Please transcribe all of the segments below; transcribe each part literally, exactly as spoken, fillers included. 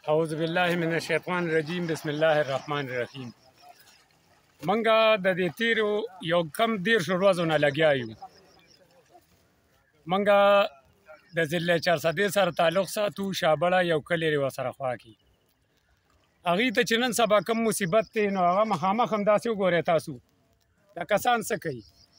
اعوذ باللہ من الشیطان الرجیم بسم اللہ الرحمن الرحیم. منګه د دې تیرو یو کم دیرشو ورځو نه لګیا یو. منګه د ضلع چارسدې سره تعلق ساتو. شابړه یو کلی دی ورسره خوا کې. هغې ته چې نن سبا کم مصیبت دی نو هغه مخامخ همداسې وګورئ تاسو دا کسان څه کوي.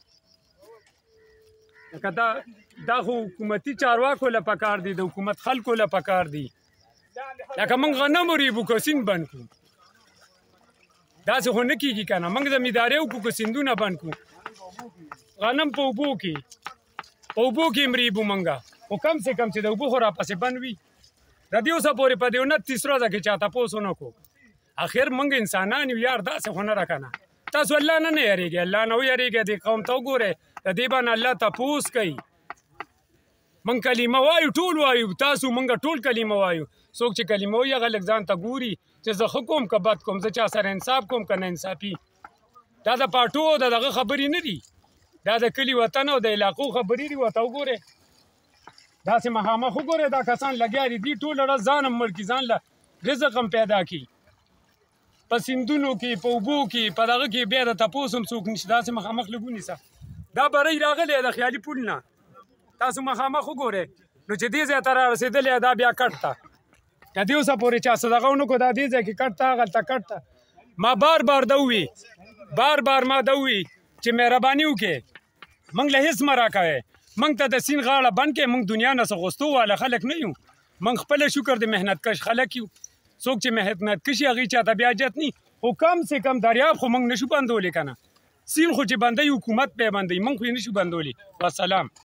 لکه دا دا خو حکومتي چارواکو له پکار دي، د حکومت خلکو له پکار دي. لکه موږ غنم ریبو که سیند بند کړو، داسې خو نه کېږي که نه. موږ زمینداري وکړو که سیندونه بند کړو، غنم په اوبو کې په اوبو کې هم ریبو موږ، خو کم سے کم چې د اوبو خو راپسې بند وي. د دې اوسه پورې په دې انتیس ورځه کې چا تپوس ونه کړو. اخر موږ انسانان یو یار، داسې خو نه ده که نه. تاسو الله نه نه یېرېږئ، الله نه ویېرېږئ. دې قوم ته وګورئ، د دې باندې الله تپوس کوي. موږ کلمه وایو، ټول وایو، تاسو موږ ټول کلمه وایو. څوک چې کلمه وایي هغه لږ ځان ته ګوري چې زه ښه کوم که بد کوم، زه چا سره انصاف کوم که نه انصافي. دا د پاټو او د دغه خبرې نه دي، دا د کلي وطن او د علاقو خبرې دي. ورته وګورئ، داسې مخامخ وګورئ، دا کسان لګیا دي. دي ټوله ورځ ځان هم مړ کړي، ځان له رزق هم پیدا کړي. په سیندونو کې، په اوبو کې، په دغه کې بیا د تپوس هم څوک نشته. داسې مخامخ لږ ونیسه، دا بری راغلی د خیالي پول نه. تاسو مخامخ وګورئ نو چې دې ځای ته را رسېدلی دا بیا کټ ته. که دې اوسه پورې چا څه دغه ونه کړو، دا دې ځای کې کټ ته، هغلته کټ ته. ما بار بار ده ووي بار بار ما ده ووي چې مهرباني وکړئ، موږ له هېڅ مه راکوئ. موږ ته د سیند غاړه بند کړئ. موږ دنیا نه څه غوښتو واله خلک نه یو. موږ خپله شکر د محنت کش خلک یو. څوک چې محنت کش وي هغې چاته بیا حاجت نه، خو کم سے کم دریاب خو موږ نشو بندولی که نه. سیند خو چې بندوي حکومت پې بندوي، موږ خو یې نشو بندولی. والسلام.